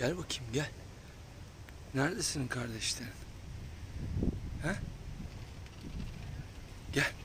Gel bakayım gel. Nerede senin kardeşlerin? He? Gel.